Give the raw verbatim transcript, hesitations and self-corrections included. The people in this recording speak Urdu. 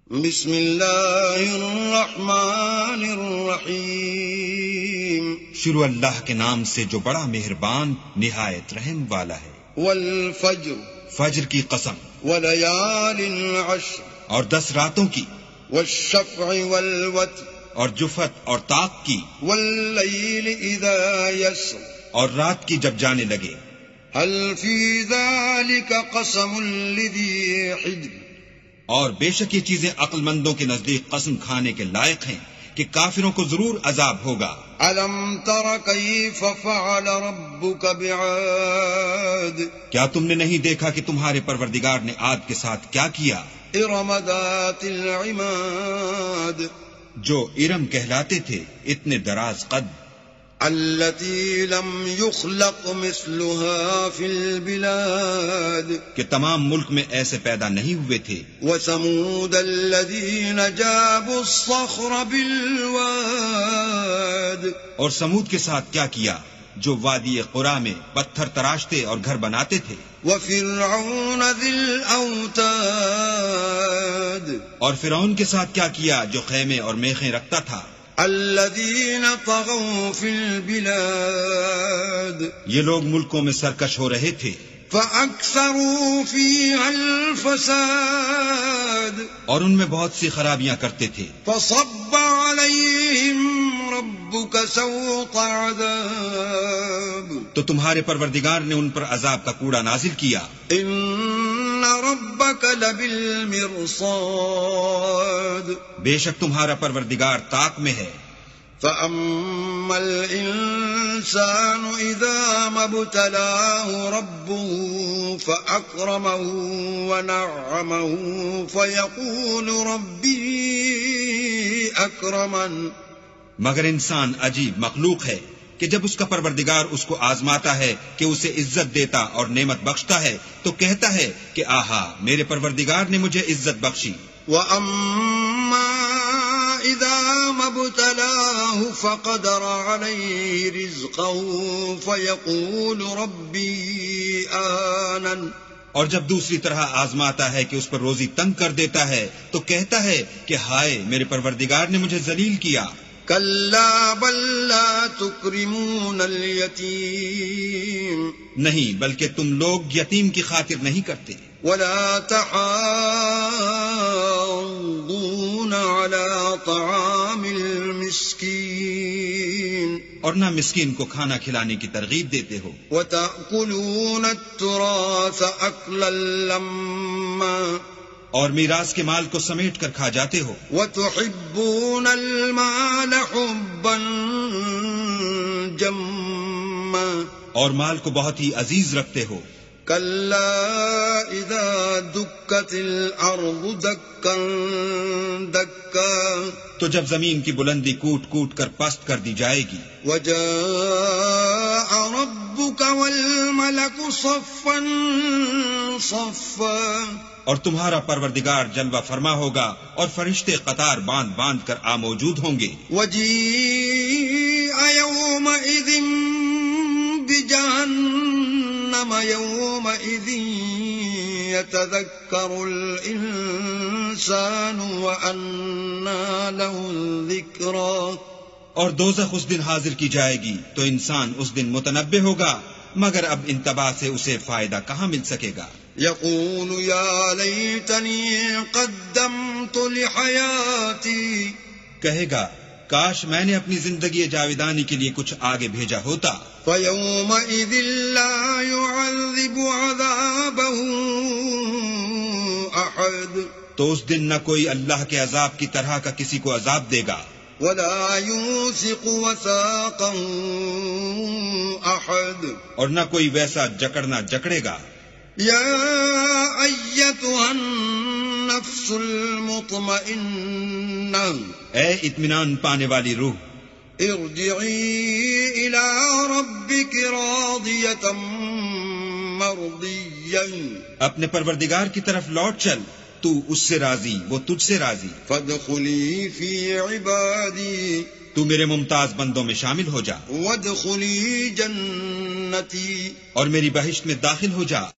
بسم اللہ الرحمن الرحیم، شروع اللہ کے نام سے جو بڑا مہربان نہایت رحم والا ہے۔ والفجر، فجر کی قسم، ولیال عشر، اور دس راتوں کی، والشفع والوتر، اور جفت اور طاق کی، واللیل اذا یسر، اور رات کی جب جانے لگے۔ هل فی ذلک قسم لذی حجر، اور بے شک یہ چیزیں عقل مندوں کے نزدیک قسم کھانے کے لائق ہیں کہ کافروں کو ضرور عذاب ہوگا۔ الم تر کیف فعل ربک بعاد، کیا تم نے نہیں دیکھا کہ تمہارے پروردگار نے عاد کے ساتھ کیا کیا؟ ارم ذات العماد، جو ارم کہلاتے تھے اتنے دراز قد، التي لم يخلق مثلها في البلاد، کہ تمام ملک میں ایسے پیدا نہیں ہوئے تھے۔ وثمود الذين جابوا الصخر بالواد، اور سمود کے ساتھ کیا کیا جو وادی قرا میں پتھر تراشتے اور گھر بناتے تھے۔ وفرعون ذي الاوتاد، اور فرعون کے ساتھ کیا کیا جو خیمے اور میخیں رکھتا تھا۔ الذين طغوا في البلاد، یہ لوگ ملکوں میں سرکش ہو رہے تھے۔ فأكثروا فيها الفساد، اور ان میں بہت سی خرابیاں کرتے تھے۔ فصب عليهم ربك سوط عذاب، تو تمہارے پروردگار نے ان پر عذاب کا کوڑا نازل کیا۔ ان ربك لبالمرصاد، بے شک تمہارا پروردگار طاق میں ہے۔ فأما الإنسان إذا ما ابتلاه ربه فأكرمه ونعمه فيقول ربي أكرمن، مگر انسان عجیب مخلوق ہے کہ جب اس کا پروردگار اس کو آزماتا ہے کہ اسے عزت دیتا اور نعمت بخشتا ہے تو کہتا ہے کہ آہا میرے پروردگار نے مجھے عزت بخشی۔ وَأَمَّا إِذَا مَا ابْتَلَاهُ فَقَدَرَ عَلَيْهِ رِزْقَهُ فَيَقُولُ رَبِّي أَهَانَنِ، اور جب دوسری طرح آزماتا ہے کہ اس پر روزی تنگ کر دیتا ہے تو کہتا ہے کہ ہائے میرے پروردگار نے مجھے ذلیل کیا۔ كَلَّا بَل لَّا تُكْرِمُونَ الْيَتِيمَ، نہیں بلکہ تم لوگ یتیم کی خاطر نہیں کرتے۔ وَلَا تَحَاضُّونَ عَلَى طَعَامِ الْمِسْكِينِ، اور نہ مسکین کو کھانا کھلانے کی ترغیب دیتے ہو۔ وَتَأْكُلُونَ التُّرَاثَ أَكْلًا لَمًّا، اور میراث کے مال کو سمیٹ کر کھا جاتے ہو۔ وَتُحِبُّونَ الْمَالَ حُبًّا جَمًّا، اور مال کو بہت ہی عزیز رکھتے ہو۔ كَلَّا إِذَا دُكَّتِ الْأَرْضُ دَكًّا دَكًّا، تو جب زمین کی بلندی کوٹ کوٹ کر پست کر دی جائے گی۔ وَجَاءَ رَبُّكَ وَالْمَلَكُ صَفًّا صَفًّا، اور تمہارا پروردگار جلوہ فرما ہوگا اور فرشتے قطار باندھ باندھ کر آ موجود ہوں گے۔ وَجِيءَ يَوْمَئِذٍ بِجَهَنَّمَ يَوْمَئِذٍ يَتَذَكَّرُ الْإِنسَانُ وَأَنَّى لَهُ الذِّكْرَى، اور دوزخ اس دن حاضر کی جائے گی تو انسان اس دن متنبہ ہوگا، مگر اب انتباہ سے اسے فائدہ کہاں مل سکے گا۔ يقول يا ليتني قدمت لحياتي، کہے گا کاش میں نے اپنی زندگی جاویدانی کے لیے کچھ آگے بھیجا ہوتا۔ فيومئذ لا يعذب عذابه أحد، تو اس دن نہ کوئی اللہ کے عذاب کی طرح کا کسی کو عذاب دے گا، ولا يوثق وثاقه أحد، اور نہ کوئی ویسا جکڑنا جکڑے گا۔ یا ایتها النفس المطمئنہ، اے اطمینان پانے والی روح، ارجعی الی ربک راضیۃ مرضیہ، اپنے پروردگار کی طرف لوٹ چل، تو اس سے راضی وہ تجھ سے راضی۔ فادخلی فی عبادی، تو میرے ممتاز بندوں میں شامل ہو جا، وادخلی جنتی، اور میری بہشت میں داخل ہو جا۔